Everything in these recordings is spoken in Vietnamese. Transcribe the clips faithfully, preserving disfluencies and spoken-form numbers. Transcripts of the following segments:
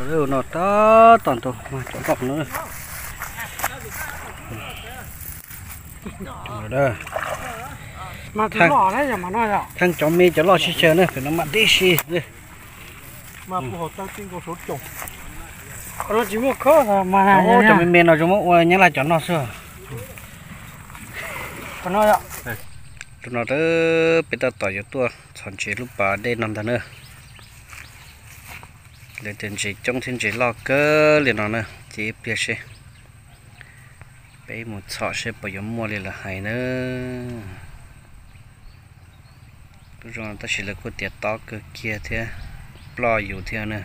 rồi nó to toàn tổ mà chỗ cọc nữa rồi đó mà thằng lò đấy mà nói à thằng chó mi chó lò xí chờ nữa phải nó mặn đi xí mà phù hợp tăng tin có số chủng rồi chỉ một khó là mà này ô chó mi mi nó chúng nó nhớ là chó nó xưa còn nói ạ tụi nó đó bây giờ tỏi cho tôi chọn chế lúc bà đây nằm thằng nữa để tiền chỉ trong thiên chỉ lo cơ liền nó nữa chỉ biết xe bây một sọ xe bây giờ mua liền là hay nữa rồi ta chỉ là có tiền to cơ kia thế loอยู่thế nữa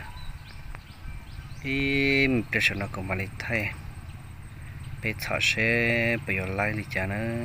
ý mình biết sao nó cũng mà lấy thay bây sọ xe bây giờ lại đi chả nữa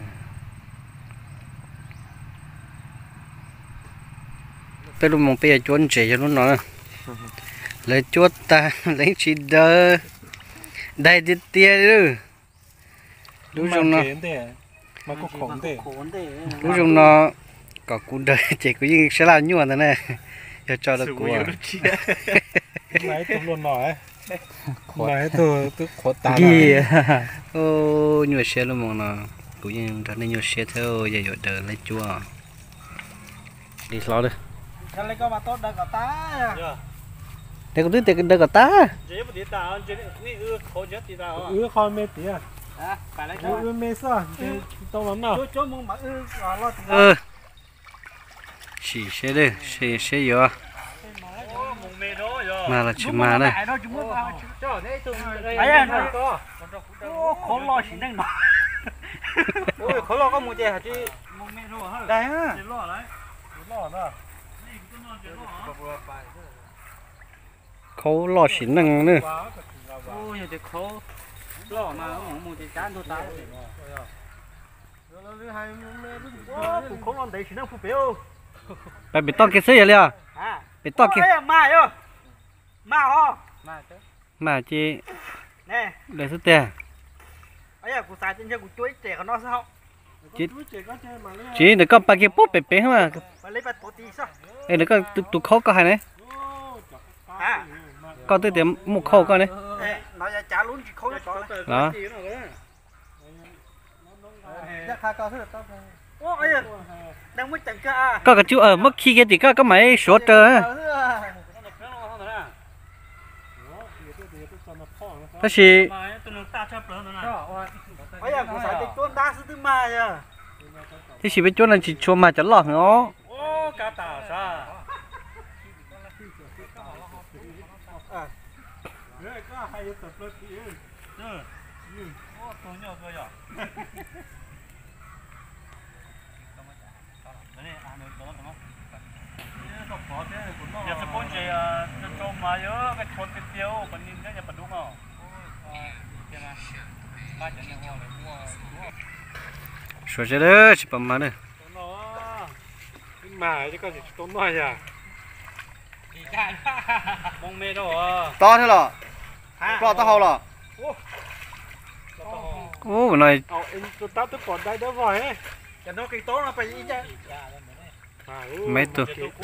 bây lúc mong bây giờ chuẩn chế cho nó nữa lấy chuột ta lấy chỉ đỡ đây đi tia chứ lúc trong nó mà có khổn thế lúc trong nó có cú đời chỉ có những sẽ làm nhuận thế này cho cho được của máy tôi luôn nói máy tôi tôi khó tả gì ô nhiều xe luôn mà nó cũng như thật nên nhiều xe theo giờ giờ đỡ lấy chua đi lo đi cái này có mà tốt được cả ta đây có tí đây có ta ư con mê tí à ư mê sao tao lắm nào ờ chỉ xe đây xe xe gì à mà là chỉ mà đây khó lo chỉ năng mà ôi khó lo có một chè hả chị đây á khâu lo xỉn năng nữa ôi thì khâu lo mà không một cái chán thôi ta cũng không ăn đấy xỉn năng phụ béo phải bị to cái gì vậy à bị to cái mà yo mà ho mà chị nè để số tiền ấy à, cụ xài trên chân cụ chuối trẻ của nó sao chị chị được có ba cái bút bể bể mà lấy ba tổ tí sao ê được có tụ tụ khâu có hay này à có tới điểm một khâu coi này nói ra trả luôn chỉ khâu đó đó ôi đang mới chẳng cơ có cái chú ở mất khi cái thì có có mấy số trời thế thì thế thì bên chỗ này chỉ cho mà chẳng lọt nó giờ sẽ bốn chị cho mà nhớ cái chốt cái tiêu còn nhìn cái nhà bật đúng không? số giờ đó chỉ bằng mà nữa mà chứ có gì tốn nói à? Bông mê đâu à? to thế lọ to to hậu lọ ô này tôi tao tôi còn đây đó rồi ấy cái nó cái tốt nó phải ý chứ mấy tuổi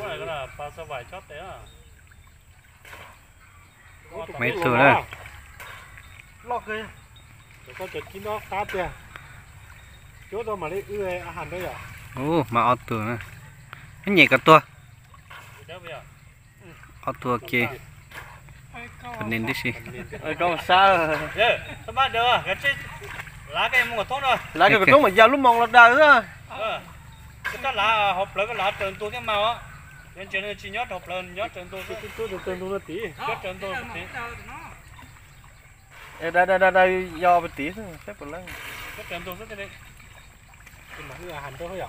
mấy tuổi đây lọt kìa có chuyện chín nó tát kìa chỗ đâu mà lấy ưa ăn đấy à ô mà ọt tuổi này cái nhảy cả tua ọt tuổi kia còn nên đi xí còn sao sao bắt được cái chết lá cái mua tốt rồi lá cái tốt mà giàu lúc mong là đời nữa cái lá hộp lớn cái lá trơn tôi cái màu á nên chuyện chỉ nhót hộp lớn nhót trơn tôi tôi tôi được trơn tôi nó tí nhót trơn tôi tí đây đây đây đây do một tí thôi xếp vào lên nhót trơn tôi rất cái đấy nhưng mà cái hành tôi thôi à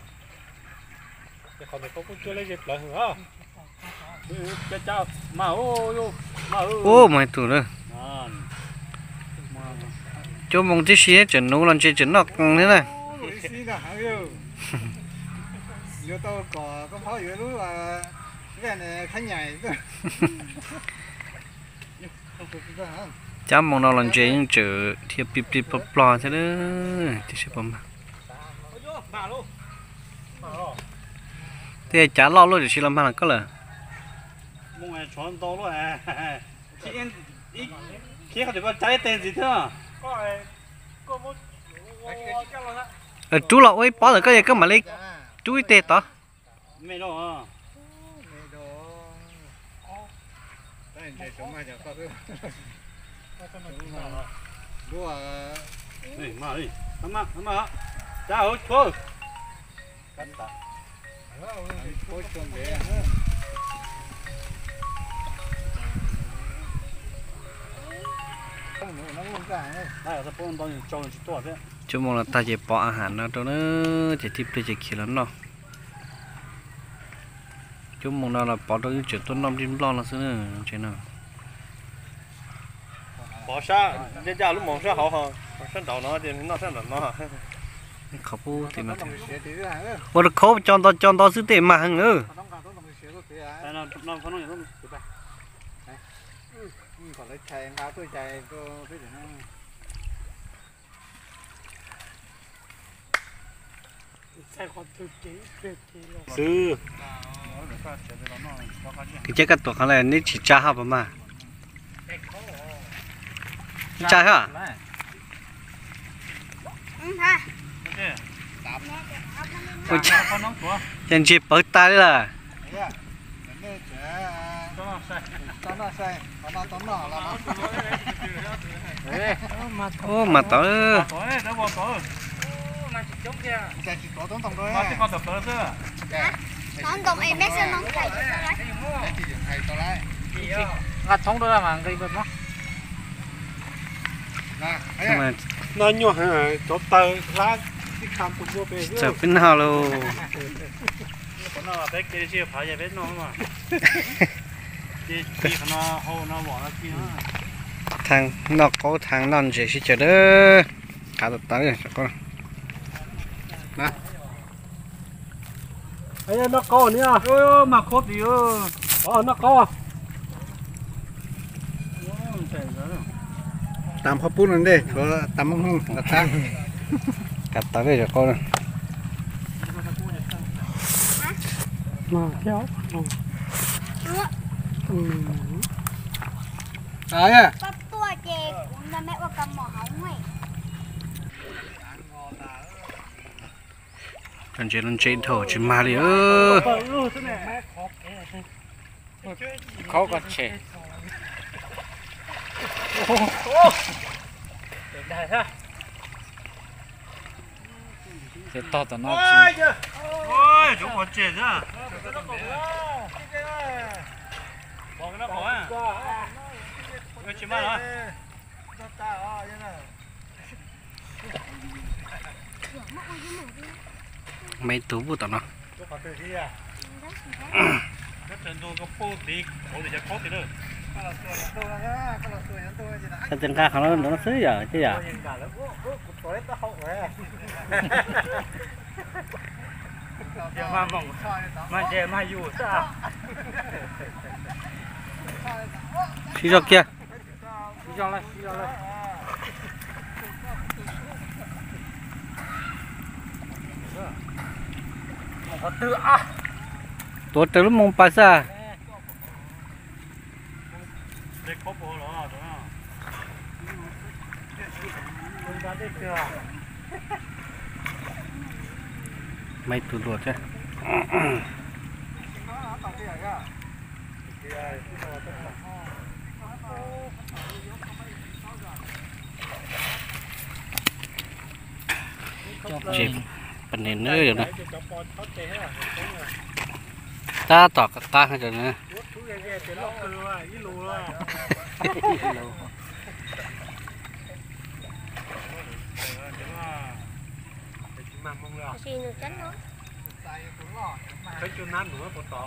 cái còn này có cũng chưa lấy dịp lại hả cái cháu mà ô ô mà ô mày tụi nữa chỗ mong tí xí chân nấu lần chơi chân nọc thế này giờ tôi có có pháo giờ lúc là cái này khá nhảy chả mong nào lần chơi những chữ thiệp bịp bịp bập bò thế đó thì sẽ bấm thế chả lo luôn thì chỉ làm bằng có là mong ai chọn to luôn à khi em khi họ được có trái tên gì thế ờ chú là ôi bỏ được cái gì cái mà lấy chú tê tỏ mày đâu à này mà đi làm mà làm mà chào chú cắn ta đây là bọn tôi trồng chút thôi chú mong là ta chỉ bỏอาหารnó cho nó chỉ tiếp tới chỉ khi lắm nó chú mong nó là bỏ tới chuyện tôi năm trăm lo là xưa chuyện nào bỏ sa để ra lúc mong sa hậu hả sang đầu nó thì nó sang đầu nó เขาพูดที่มันว่าเขาจอนตอนจอนตอนซื้อเต็มมาหังเออแต่เราเราเขาต้องอย่างต้องถือไป còn lấy chạy áo tôi chạy cô biết được không chạy còn tôi chỉ biết chỉ sư cái chế cái tổ kháng này nít chỉ cha hả bà mà cha hả ôi cha chân chị bớt tay là ô mà tớ con đồng em bé sơn nóng chảy ngắt thống đó mà gây bật mất mà nó nhỏ hả chỗ tờ lá cái cam của mua về chả biết nào luôn còn nó bé kia chưa phải vậy bé nó mà kia kia nó hô nó bỏ nó kia thằng nó có thằng non chỉ sẽ chờ đó cả tụi tới rồi con nè ấy nó có nữa ôi mà có gì ơ ờ nó có tạm hấp bún lên đây rồi tạm mông hung đặt sang cả tới rồi con mà kéo đấy à bắt tua chè là mẹ qua cầm mỏ hóng mày còn chơi lên trên thổ chỉ mà đi ơ khó còn trẻ cái to tao nó ôi chúng còn trẻ nữa bỏ cái nó bỏ à cái chim ăn rồi mấy tú bút tao nó cái trận đua có phố đi phố thì chắc phố thì nữa cái chân caเขาnó nó xứ giờ chứ giờ mà mỏng mà chè mà dù sao xí cho kia đi cho lên đi cho lên họ tự à ตัวเตลุมงปาซ่า để có bộ đó đó không ra đây chưa ไม่ตูดวดใช่เจ็บปันเนเนอร์อย่างนั้นตาตอกตาให้จังนะ xì nước chánh nữa cái chỗ nan nữa có to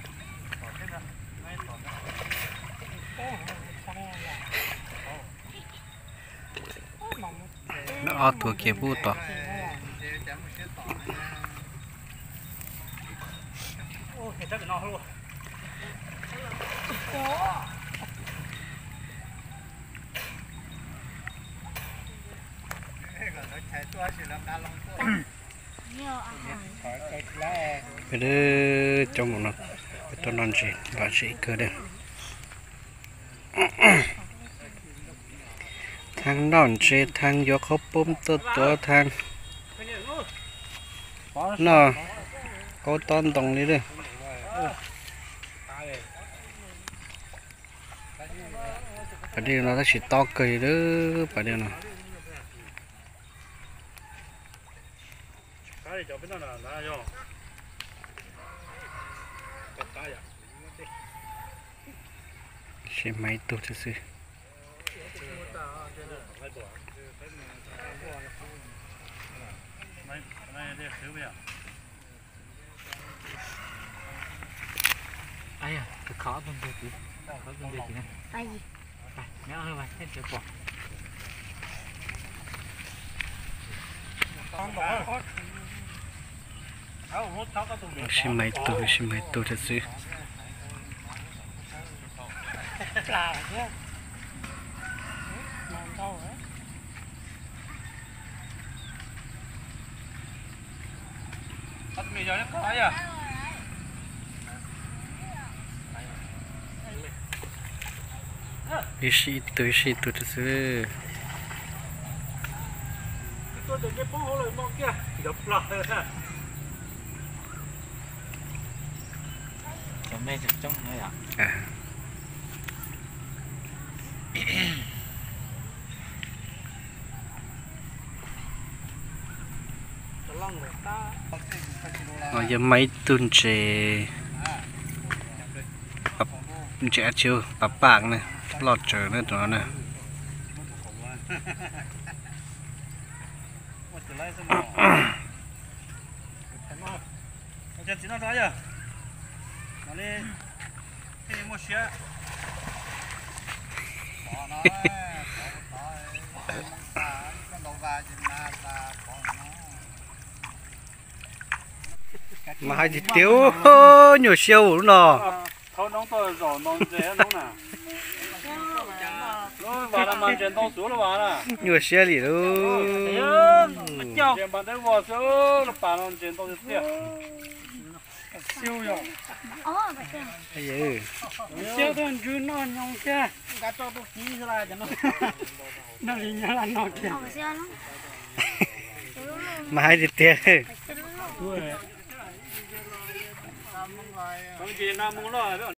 nó ở tuổi kia bút tỏ ô cái chắc nó luôn bây giờ trong một nó tôi non gì và chỉ cơ đây ทางนอนเจทางยกเขาปุ่มตัวตัวทางนอเขาตอนตรงนี้เลยประเดี๋ยวเราต้องฉีดตอกเกยเด้อประเดี๋ยวเนาะ cái chỗ bên đó là là do cái ya ใช่ไหมตัวซื่อ này này để xíu bây giờ ไอ้อะจะขอเป็นเด็กดิขอเป็นเด็กดินะไปไปเนี่ยเอาไปให้เจ้าบอก áo hốt tháo cái tùng ๆใช่ไหมตัวใช่ไหมตัวซื่อ là chứ làm sao đấy bắt mì cho nó có à ๆอีชีตัวอีชีตัวซื่อ tôi được cái bố rồi mong kia đập lại จะแม่จะจ้องเลยอ่ะๆอ่า อ๋อยังไม่ตุนเจปับเจอชิวปับปากนะหลอดเจอนะตัวนั้นนะ một trở lại xem nào ở trên nó thấy chưa nó đi thì một xe mà hai chỉ tiêu nhiều siêu đúng nọ thôi nóng tôi rồi nóng dễ nóng nào nó vào làm màn trên tông xuống nó vào nè nhiều siêu gì đâu trên bàn tay vào xuống nó bàn lên trên tông tiếp siêu rồi ồ vậy kìa cái gì siêu thân chú nó nhông kia cá cho tôi ký ra cho nó nó đi nhá là nó kia ồ sao lắm mà hai chỉ tiêu con gì nam muốn lo